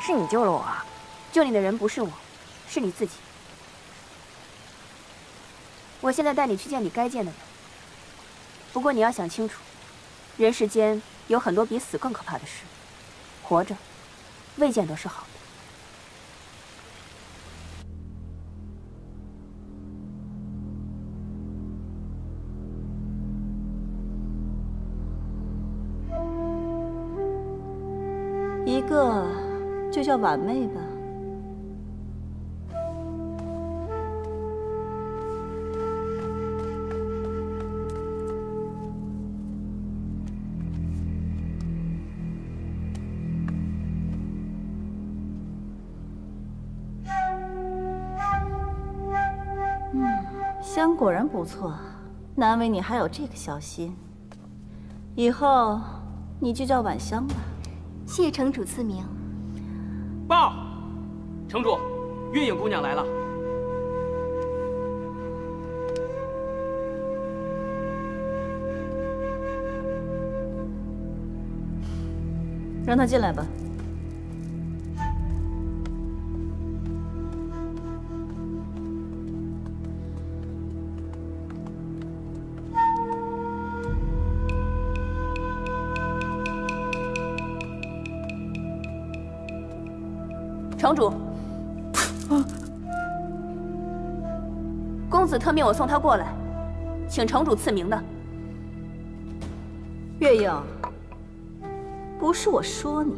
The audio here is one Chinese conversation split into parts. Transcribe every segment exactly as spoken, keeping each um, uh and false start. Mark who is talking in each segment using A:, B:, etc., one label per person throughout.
A: 是你救了我啊！救你的人不是我，是你自己。我现在带你去见你该见的人。不过你要想清楚，人世间有很多比死更可怕的事，活着未见得是好的。
B: 一个就叫婉妹吧。嗯，香果然不错，难为你还有这个小心。以后你就叫婉香吧。
C: 谢城主赐名。
D: 报，城主，月影姑娘来了。
B: 让她进来吧。
A: 城主，公子特命我送他过来，请城主赐名的。
B: 月影，不是我说你，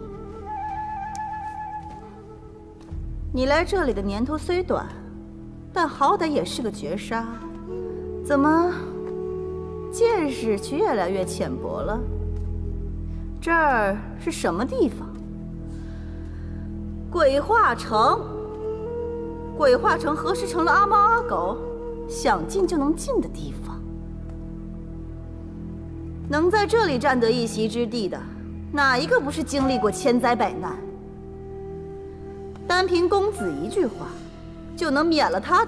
B: 你来这里的年头虽短，但好歹也是个绝杀，怎么见识却越来越浅薄了？这儿是什么地方？ 鬼化城，鬼化城何时成了阿猫阿狗想进就能进的地方？能在这里占得一席之地的，哪一个不是经历过千灾百难？单凭公子一句话，就能免了他的？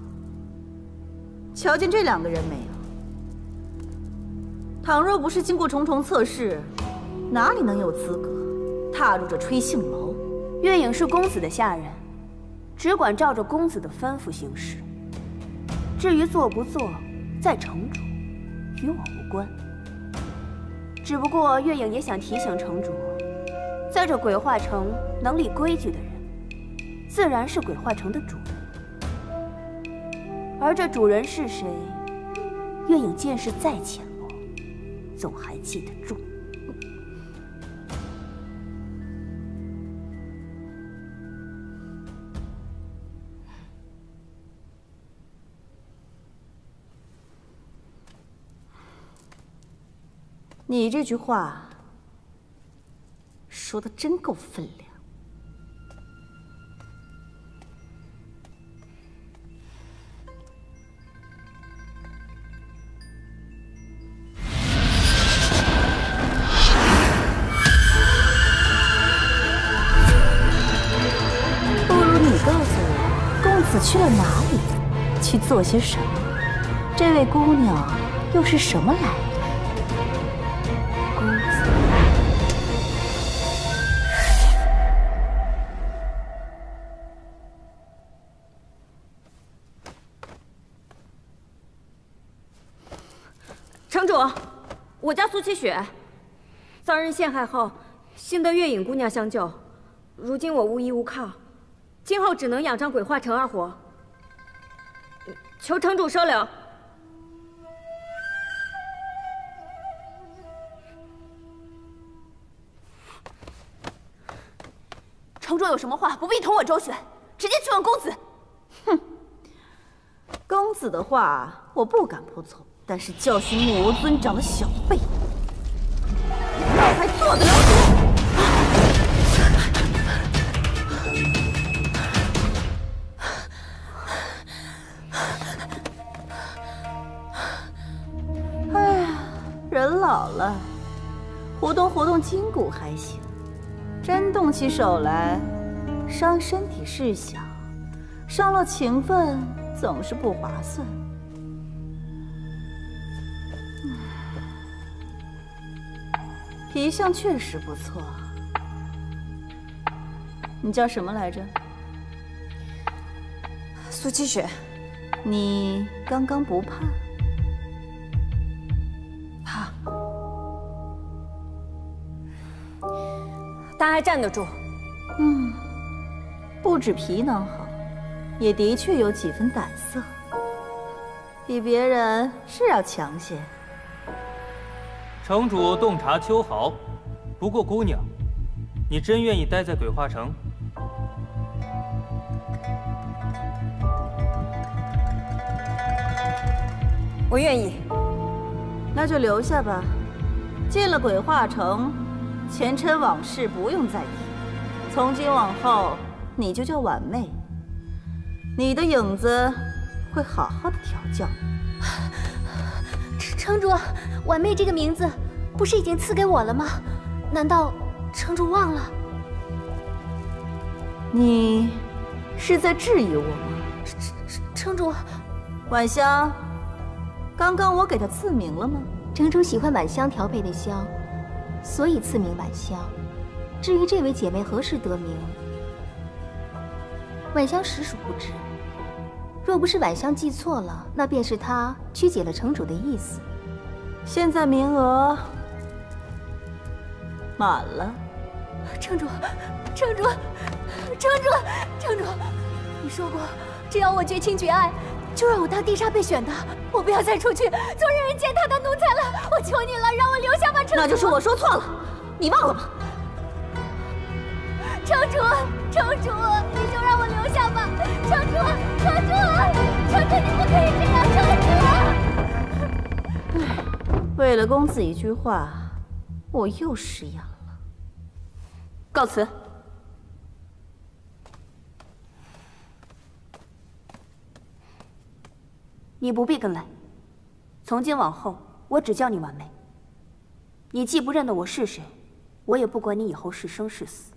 B: 瞧见这两个人没有？倘若不是经过重重测试，哪里能有资格踏入这吹杏楼？
A: 月影是公子的下人，只管照着公子的吩咐行事。至于做不做，在城主，与我无关。只不过月影也想提醒城主，在这鬼化城能立规矩的人，自然是鬼化城的主人。而这主人是谁，月影见识再浅薄，总还记得住。
B: 你这句话说的真够分量。不如你告诉我，公子去了哪里，去做些什么？这位姑娘又是什么来历？
E: 城主，我家苏七雪，遭人陷害后，幸得月影姑娘相救。如今我无依无靠，今后只能仰仗鬼化城而活，求城主收留。
A: 城主有什么话，不必同我周旋，直接去问公子。
B: 哼，公子的话我不敢不从。 但是教训木偶尊长的小辈，老还做得了主？哎呀，人老了，活动活动筋骨还行，真动起手来，伤身体是小，伤了情分总是不划算。 脾相确实不错， 你叫什么来着？
E: 苏七雪。
B: 你刚刚不怕？
E: 怕。但还站得住。
B: 嗯，不止皮囊好，也的确有几分胆色，比别人是要强些。
F: 城主洞察秋毫，不过姑娘，你真愿意待在鬼化城？
E: 我愿意。
B: 那就留下吧。进了鬼化城，前尘往事不用再提。从今往后，你就叫婉妹。你的影子会好好的调教。
C: 城主，婉妹这个名字不是已经赐给我了吗？难道城主忘了？
B: 你是在质疑我吗？
C: 城主，
B: 婉香，刚刚我给她赐名了吗？
C: 城主喜欢婉香调配的香，所以赐名婉香。至于这位姐妹何时得名，婉香实属不知。若不是婉香记错了，那便是她曲解了城主的意思。
B: 现在名额满了。
C: 城主，城主，城主，城主，你说过，只要我绝情绝爱，就让我当地煞备选的。我不要再出去做任人践踏的奴才了。我求你了，让我留下吧，城主。
B: 那就是我说错了，你忘了吧？
C: 城主，城主，你就让我留下吧，城主，城主，城主，你不可以这样，城主。
B: 唉，为了公子一句话，我又失言了。
A: 告辞。你不必跟来，从今往后，我只叫你婉妹。你既不认得我是谁，我也不管你以后是生是死。